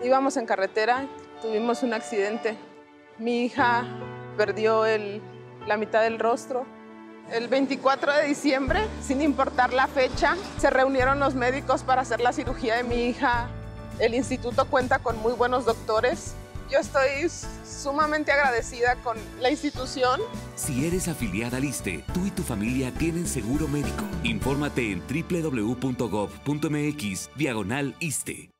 Íbamos en carretera, tuvimos un accidente. Mi hija perdió la mitad del rostro. El 24 de diciembre, sin importar la fecha, se reunieron los médicos para hacer la cirugía de mi hija. El instituto cuenta con muy buenos doctores. Yo estoy sumamente agradecida con la institución. Si eres afiliada al ISSSTE, tú y tu familia tienen seguro médico. Infórmate en www.gov.mx/ISSSTE.